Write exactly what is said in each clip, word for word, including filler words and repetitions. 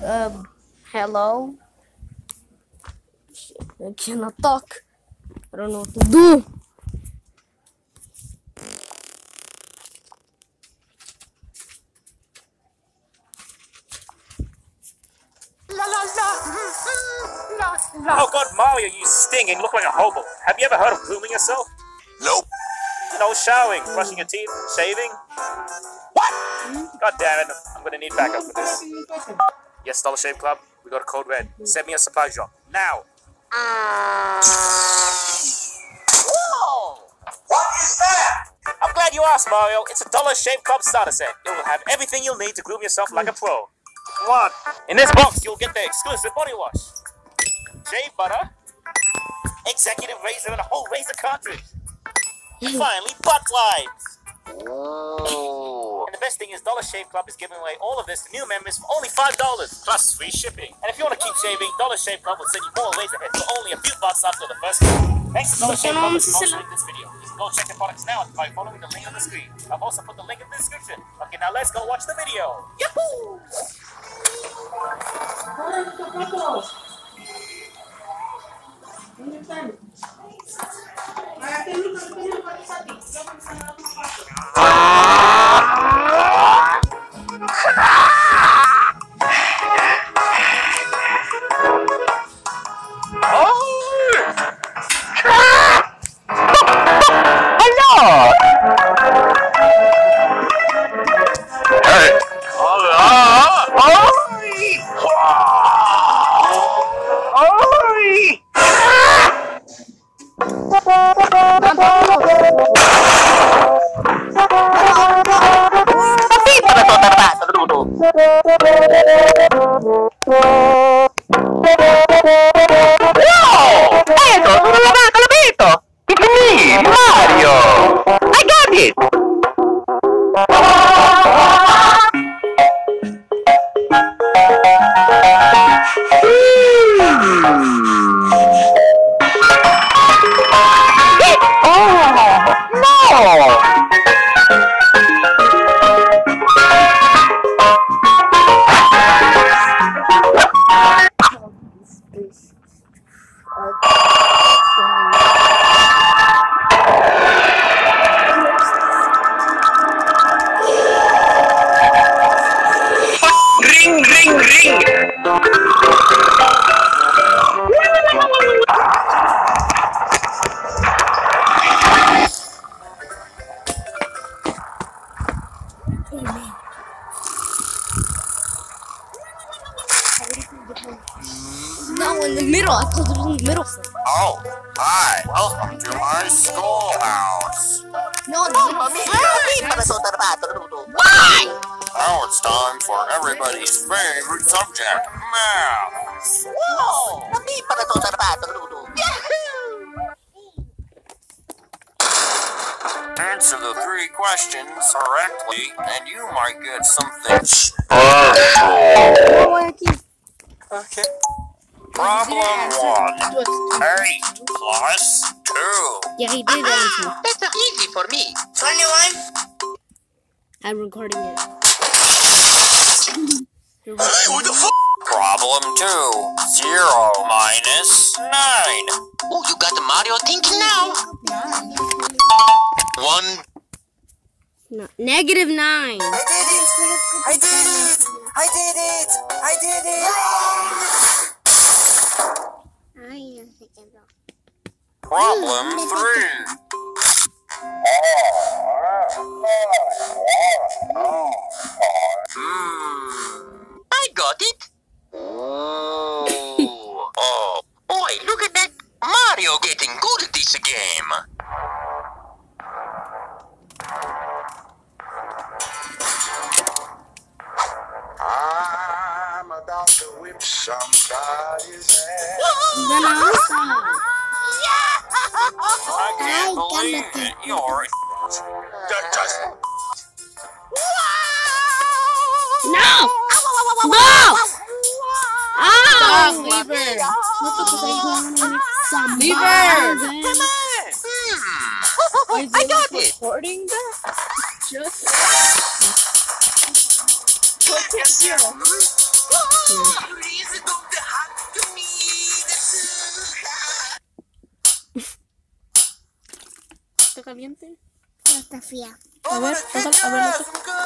Um, hello? I cannot talk. I don't know what to do. La la la. La la. Oh God, Mario, you stinging, look like a hobo. Have you ever heard of grooming yourself? Nope. No showering, brushing your teeth, shaving. What? God damn it, I'm gonna need backup for this. Yes, Dollar Shave Club, we got a code red. Send me a supply drop, now. Whoa! What is that? I'm glad you asked, Mario. It's a Dollar Shave Club starter set. It will have everything you'll need to groom yourself like a pro. One. In this box, you'll get the exclusive body wash, shave butter, executive razor, and a whole razor cartridge. And finally, butt wipes. Oh. And the best thing is Dollar Shave Club is giving away all of this to new members for only five dollars, plus free shipping. And if you want to keep shaving, Dollar Shave Club will send you more razor heads for only a few bucks after the first one. Thanks to Dollar Shave Club for sponsoring this video. You can go check your products now by following the link on the screen. I've also put the link in the description. Okay, now let's go watch the video. Yahoo! No, in the middle. I thought it was in the middle. Oh, hi. Welcome to my schoolhouse. No, in the middle. Why? Now it's time for everybody's favorite subject, math. Whoa! Answer the three questions correctly, and you might get something special. Okay. Problem one. Eight plus two. Yeah, he did answer. That's easy for me. twenty-one. I'm recording it. Hey, what the fuck? Problem two. Zero minus nine. Oh, you got the Mario thinking now. One. No, negative nine. I did it! I did it! I did it! I did it! Problem three. Hmm. I got it. Oh. Oh. Boy, look at that. Mario getting good at this game. I'm about to whip somebody's ass. Then also. I can't believe it. You're just. No! No! Ah! Leave her! Leave her! Come on. Hmm. I got it. Recording that? Just put it here. ¿Está caliente? No está fría. A ver, tócala, a ver, tócala.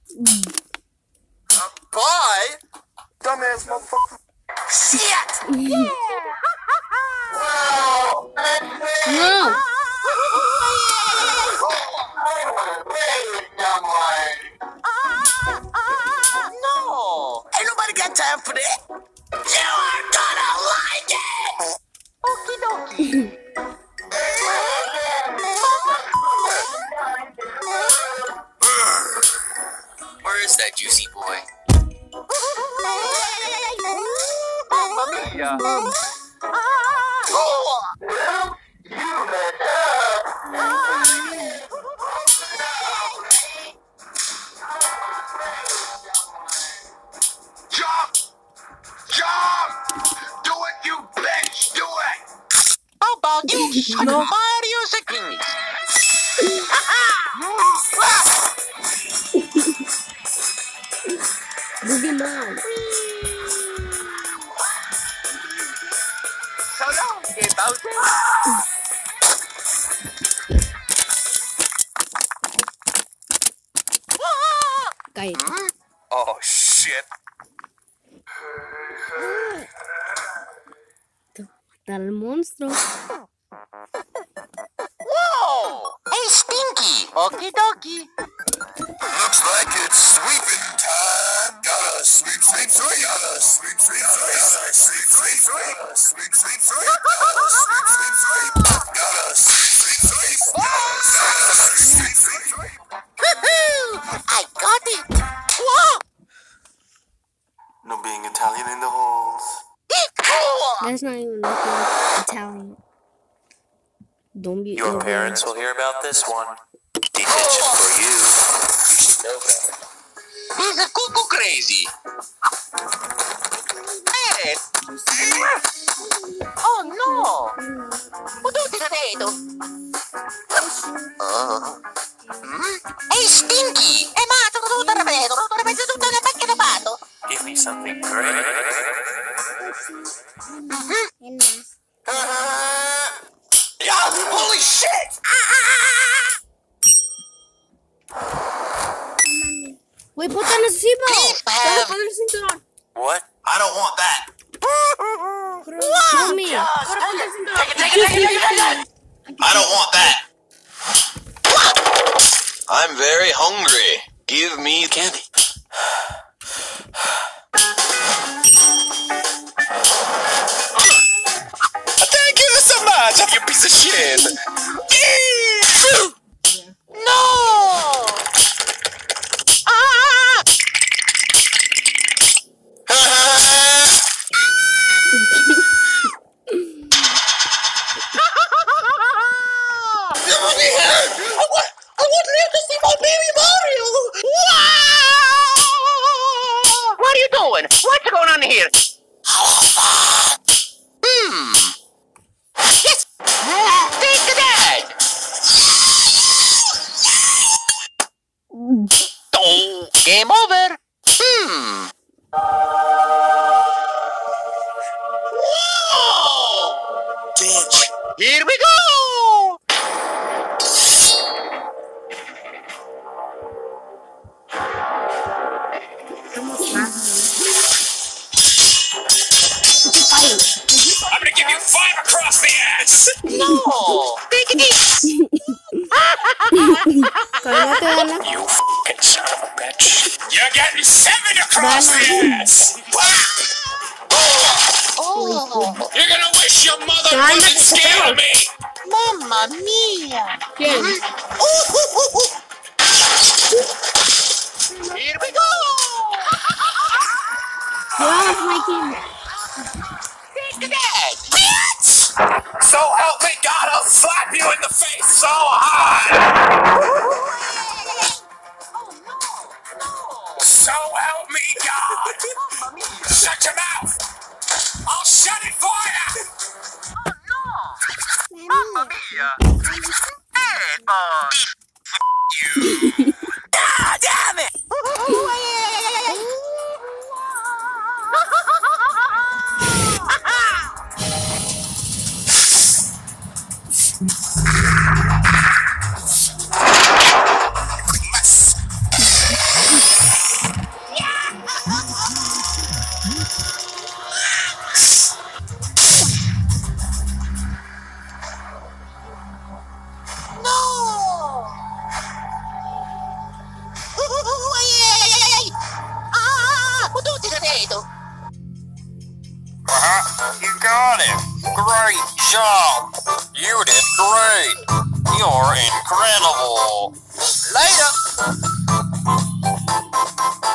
Bye! Dumbass motherfucker. Shit! No! No! Ain't nobody got time for that. You are gonna like it! Okie dokie. Where is that juicy boy? Mamma mia! Jump! Jump! Do it, you bitch! Do it! How about you suck Mario's Achilles? Boogie man. So long, dear Bowser. Cállate. Oh, shit. Matar al monstruo. Whoa! Hey, Stinky! Okie dokie. Looks like it's sweeping time. Gotta sweep, sweep, sweep. Gotta sweep, sweep, sweep. Gotta sweep, sweep, sweep. Gotta sweep, sweep, sweep. Gotta sweep, sweep, sweep. Gotta sweep, sweep, sweep. Gotta sweep, sweep, sweep. Woohoo! I got it! Whoa! No being Italian in the halls. That's not even like Italian. Don't be Your over parents will hear about this one. Detention for you. You should know better. He's a cuckoo crazy. Hey! Oh no! What do you say? Uh, hmm? Hey, Stinky! Hey, mato, tutto da vedo, tutto da vedo, tutto da macchina pato. Give me something great. Yan na. Yeah, holy shit! Güey, ponte en ese cibo. Please, Te voy a have- poner el cinturón. What? I don't want that. Show me. Ahora ponte el cinturón. I don't want that. I'm very hungry. Give me candy. Thank you so much, you piece of shit. No! Ah! I want, I want Leo to see my baby Mario. What are you doing? What's going on here? Hmm. Yes! Take that! Oh, game over. Hmm. Whoa! Bitch. Here we go! I'm gonna give you five across the ass! No! Take it easy! Cállate, Dana. You f***ing son of a bitch. You're getting seven across the ass! Oh, You're gonna wish your mother Dana, wasn't que se scared pegó. of me! mamma mia! ¿Quién? Here we go! Dios, Mikey. Take that! So help me God, I'll slap you in the face so hard! So help me God! Shut your mouth! I'll shut it for you! Mamma mia! Hey, boy! You! God damn it! got it. Great job. You did great. You're incredible. Later.